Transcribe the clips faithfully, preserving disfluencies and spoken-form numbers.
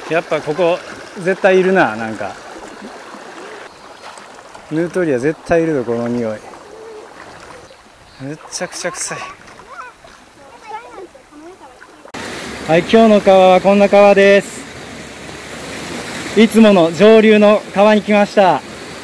やっぱここ絶対いるな。なんかヌートリア絶対いるぞ、この匂い。めっちゃくちゃ臭い。はい、今日の川はこんな川です。いつもの上流の川に来ました。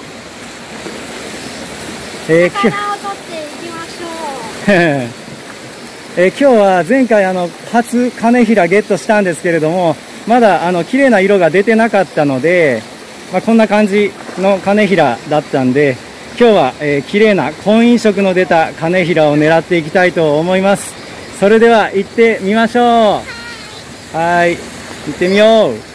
えー、魚を取っていきましょう。えー、今日は前回あの初カネヒラゲットしたんですけれども、まだあの綺麗な色が出てなかったので、まあ、こんな感じのカネヒラだったんで、今日は、えー、綺麗な婚姻色の出たカネヒラを狙っていきたいと思います。それでは行ってみましょう。はい、行ってみよう。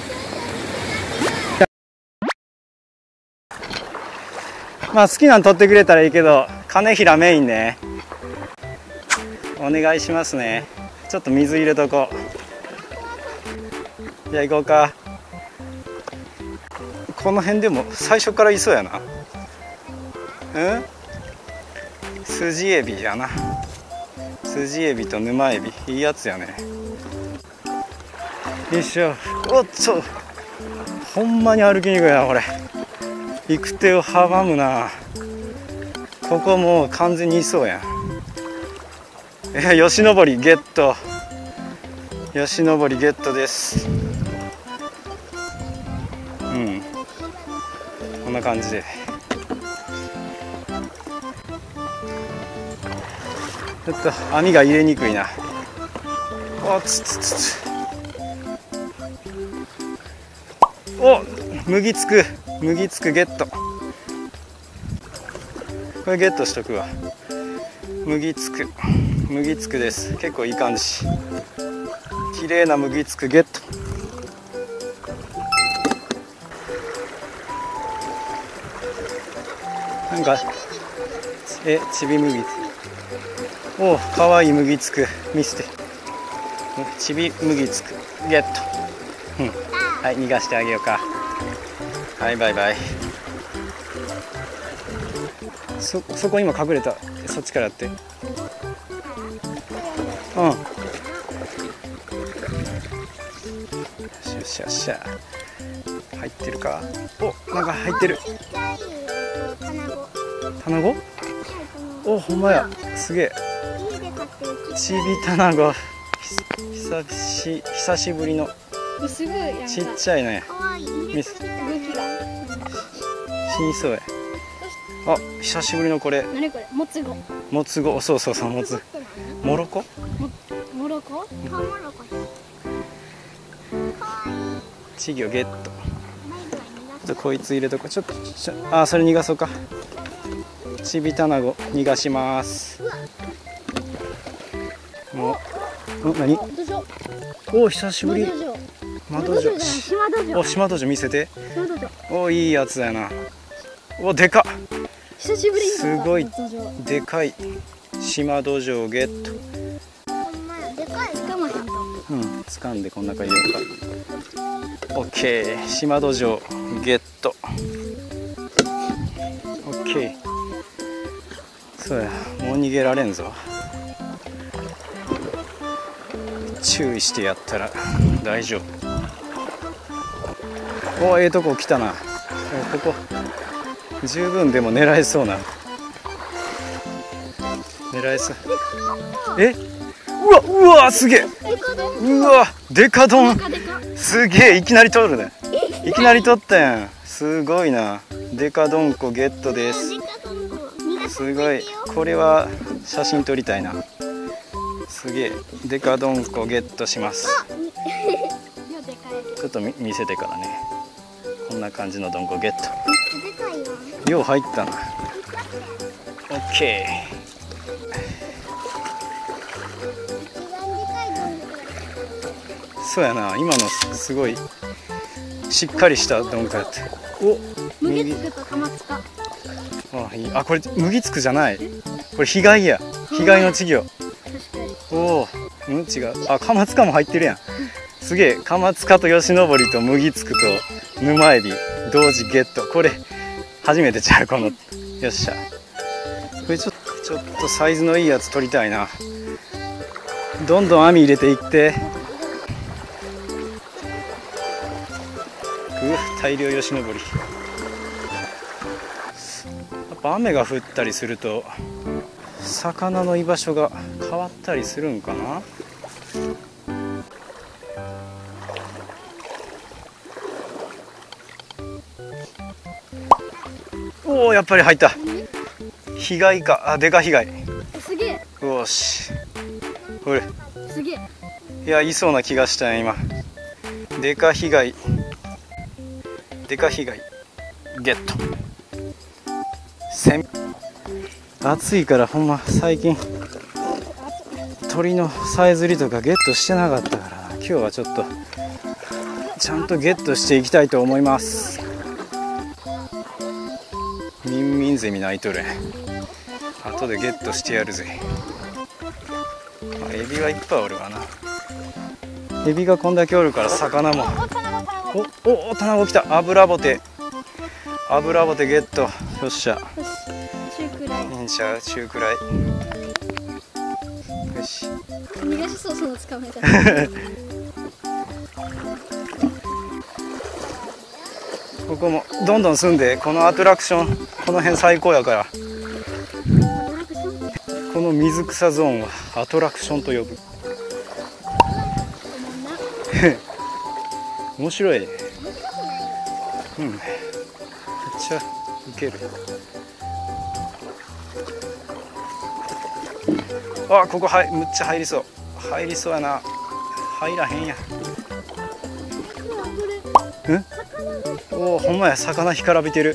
まあ好きなの取ってくれたらいいけど、カネヒラメインね。お願いしますね。ちょっと水入れとこう。じゃあ行こうか。この辺でも最初からいそうやな。うんスジエビやな。スジエビと沼エビ、いいやつやね。よいしょ。おっと、ほんまに歩きにくいなこれ。行く手を阻むな。ここもう完全にいそうやん。えよしのぼりゲット。よしのぼりゲットです。うん、こんな感じでちょっと網が入れにくいな。おつつつつお麦つく麦つくゲット。これゲットしとくわ。麦つく麦つくです。結構いい感じ。綺麗な麦つくゲット。なんかえちび麦おかわいい麦つく見せて。ちび麦つくゲット、うん、はい逃がしてあげようか。はいバイバイ。そそこ今隠れた。そっちからやって。うんよしよしよっしゃ。入ってるか。おなんか入ってる。卵おほんまや。すげえちび卵。久し久しぶりのちっちゃいね。死にそうや。あ久しぶりのこれ。 何これもつご。 もつごそうそうそうもつもろこもろこ稚魚ゲット。ちょっとこいつ入れとこう。ちょっとちょあそれ逃がそうか。ちび卵逃がします。もう何お久しぶり。窓城お島戸城見せて。おいいやつやな。おでかっ久しぶりにすごいでかい島戸城ゲット。うん掴んでこん中入れようか。オッケー島戸城ゲット。オッケーそうやもう逃げられんぞ。注意してやったら大丈夫。おええとこ来たな。ここ十分でも狙えそうな。狙えそう。えうわうわすげえ。うわデカドンすげえ。いきなり取るね。いきなり取ったやん。すごいな。デカドンコゲットです。すごいこれは写真撮りたいな。すげえデカドンコゲットします。ちょっと 見, 見せてからね。こんな感じのドンコゲット。よう入ったな。オッケーそうやな。今のすごいしっかりしたドンコやって。お麦つくと玉つか。 あいい。あこれ麦つくじゃない。これヒガイや。ヒガイの稚魚。おおうん違う。あカマツカも入ってるやん。すげえカマツカとヨシノボリと麦つくと沼エビ同時ゲット。これ初めてちゃうこの。よっしゃこれちょっとちょっとサイズのいいやつ取りたいな。どんどん網入れていって。 大量吉登り。やっぱ雨が降ったりすると魚の居場所が変わったりするんかな。おお、やっぱり入った。被害か。あ、でか被害。 すげえ。 よし、ほれ。 すげえ。 いや、いそうな気がしたよ今。でか被害、でか被害ゲット。せん暑いからほんま最近鳥のさえずりとかゲットしてなかったからな。今日はちょっとちゃんとゲットしていきたいと思います。ミンミンゼミ鳴いとる。後でゲットしてやるぜ。まあ、エビはいっぱいおるわな。エビがこんだけおるから魚も。おおお、卵来た。油ボテ、油ボテゲット。よっしゃ。 中くらい。 いいんちゃう、中くらい。よし。 逃がしそう、その捕まえた。 ここもどんどん住んで、このアトラクション、この辺最高やから。この水草ゾーンはアトラクションと呼ぶ。面白い。うん、めっちゃウケる。あ、ここはむっちゃ入りそう。入りそうやな。入らへんや。うんおお、ほんまや、魚干からびてる。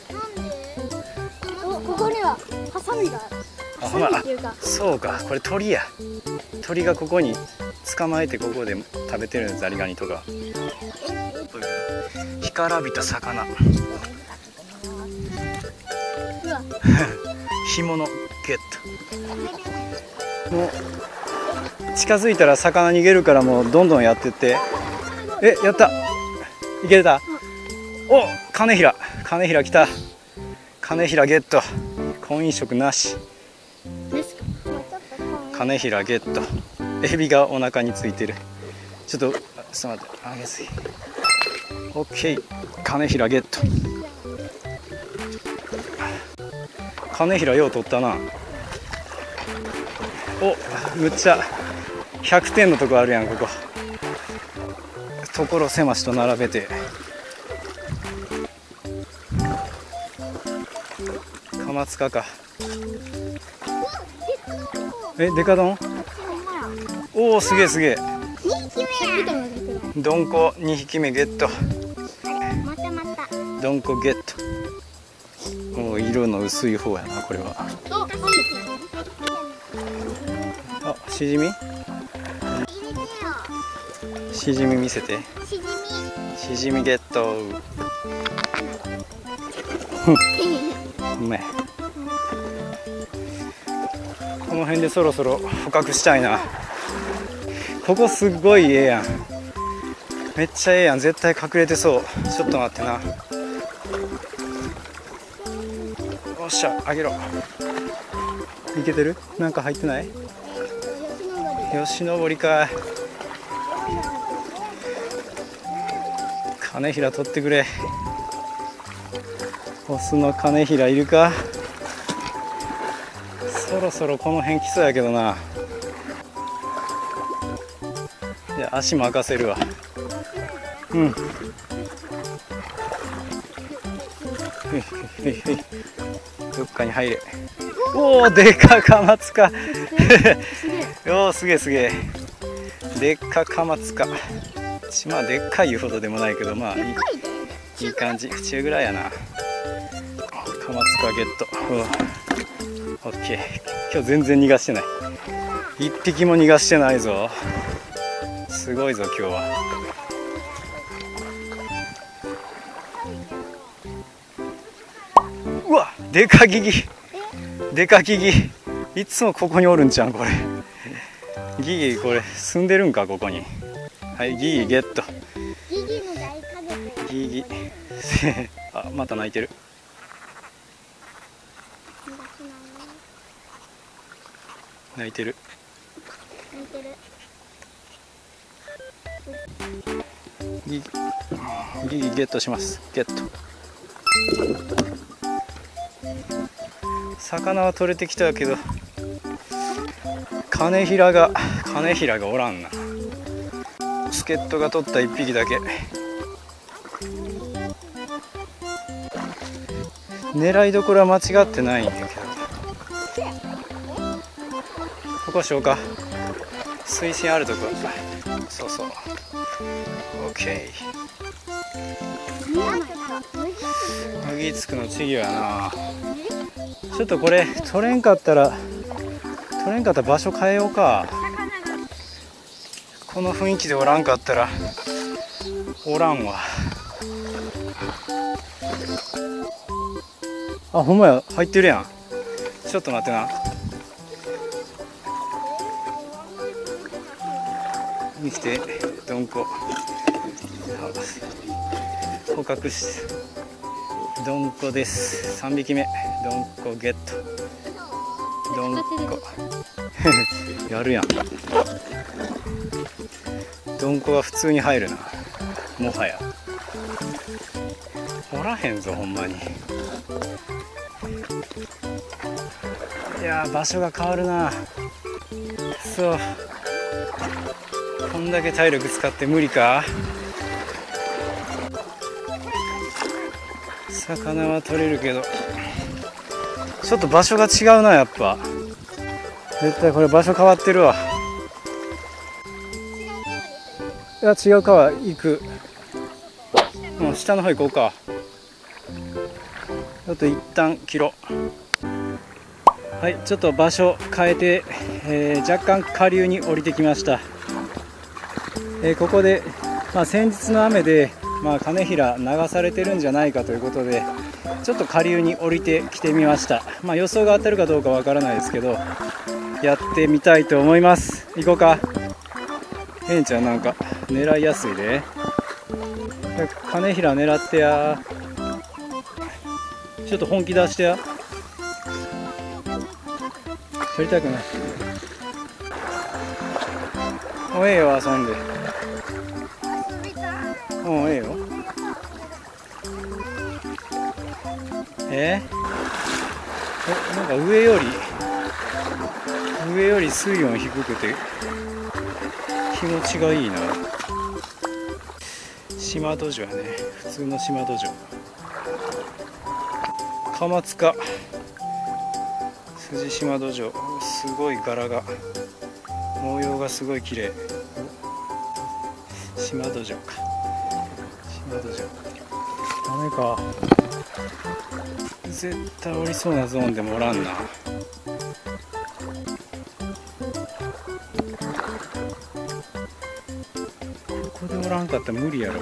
お、ここにはハサミがある。 あ、ほんま、あ、そうか、これ鳥や。鳥がここに捕まえてここで食べてるんです、ザリガニとか。干からびた魚。干物ゲット。もう近づいたら魚逃げるから、もうどんどんやってって。え、やった。いけた。お、金平、金平来た。金平ゲット。婚姻色なし。金平ゲット。エビがお腹についてる。ちょっと、ちょっと待って、あげすぎ。オッケー、金平ゲット。金平よう取ったな。お、むっちゃひゃくてんのとこあるやん、ここ。所狭しと並べて。カマツカか。え、デカ丼。おお、すげえすげえ。ドンコにひきめゲット。ドンコゲット。もう色の薄い方やな、これは。あ、しじみ。しじみ見せて。しじみゲット。うめえ。この辺でそろそろ捕獲したいな。ここすっごいええやん。めっちゃええやん。絶対隠れてそう。ちょっと待ってな。おっしゃ、あげろ。いけてる？なんか入ってない？吉登りかい。金平取ってくれ。オスの金平いるか？そろそろこの辺来そうやけどな。じゃあ足任せるわ。うん。どっかに入れ。おお、でかカマツカ。おお、すげえすげえ。でっかカマツカ。まあでっかいいうほどでもないけど、まあいい、いい感じ。中ぐらいやな。カマツカゲット。オッケー。今日全然逃がしてない。一匹も逃がしてないぞ。すごいぞ今日は。うわ、でかギギ。でかギギ。いつもここにおるんちゃうんこれ。ギギ、これ住んでるんかここに。はい、ギギゲット。 ギギの大家族。 ギギ。あ、また泣いてる。泣いてる。 泣いてる。 ギギギギゲットします。ゲット。魚は取れてきたけどカネヒラがカネヒラがおらんな。助っ人が取ったいっぴきだけ。狙いどころは間違ってないんだけど、ここしようか。水深あるとこ。そうそう。 OK。 麦つくの稚魚やな。ちょっとこれ取れんかったら取れんかったら場所変えようか。この雰囲気でおらんかったらおらんわ。あ、ほんまや、入ってるやん。ちょっと待ってな。見てて、どんこ捕獲して、どんこです。さんびきめ、どんこゲット。どんこやるやん。どんこは普通に入るな。もはやおらへんぞ、ほんまに。いやー、場所が変わるな。そう、こんだけ体力使って無理か。魚は取れるけどちょっと場所が違うな。やっぱ絶対これ場所変わってるわ。いや、違う川行く。もう下の方行こうか。ちょっと一旦切ろう。はい、ちょっと場所変えて、えー、若干下流に降りてきました。えー、ここで、まあ、先日の雨で、まあ、カネヒラ流されてるんじゃないかということでちょっと下流に降りてきてみました。まあ、予想が当たるかどうかわからないですけどやってみたいと思います。行こうか。えんちゃんなんか狙いやすいで。カネヒラ狙ってや。ちょっと本気出してや。取りたくない。もうええよ、遊んで。もうええよ。ええ、なんか上より上より水温低くて気持ちがいいな。島土壌やね。普通の島土壌。カマツカ筋島土壌、すごい柄が模様がすごい綺麗。島土壌か。島土壌ダメか。絶対おりそうなゾーンでもおらんな。ここでおらんかったら無理やろ。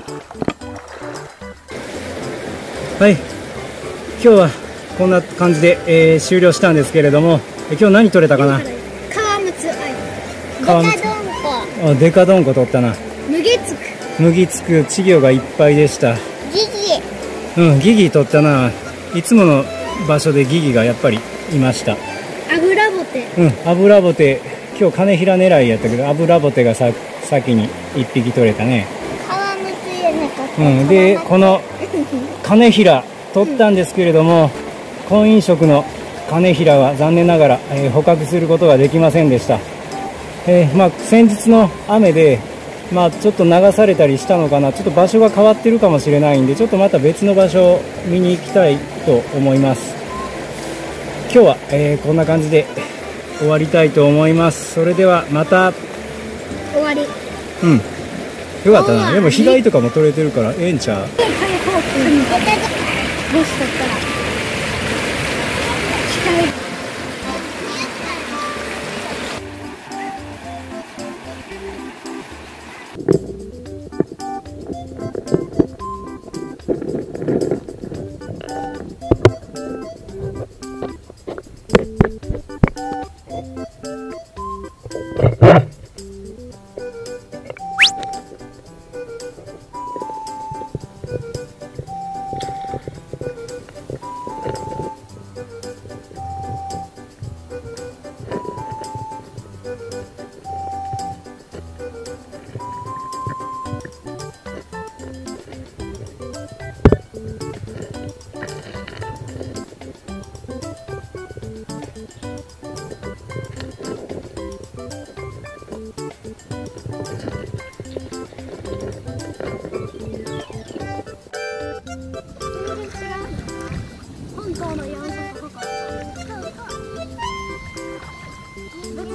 はい、今日はこんな感じで、えー、終了したんですけれども、え今日何取れたかな。 川むつ、 川むつ、 デカドンコ、 あ、デカドンコ取ったな。 麦つく、 麦つく稚魚がいっぱいでした。 ギギ、 うん、ギギ取ったな。いつもの場所でギギがやっぱりいました。 アブラボテ、 うん、アブラボテ、今日カネヒラ狙いやったけどアブラボテがさ先にいっぴき取れたね。 川むつやなかった。 うん、でこのカネヒラ取ったんですけれども、婚姻色のカネヒラは残念ながら、えー、捕獲することができませんでした。えーまあ、先日の雨で、まあ、ちょっと流されたりしたのかな。ちょっと場所が変わってるかもしれないんで、ちょっとまた別の場所を見に行きたいと思います。今日は、えー、こんな感じで終わりたいと思います。それではまた。 終わり。 うん、よかったな。でも被害とかも取れてるからええんちゃう。 もしかしたら機械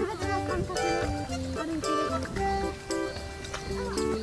はずの感覚で歩いてる。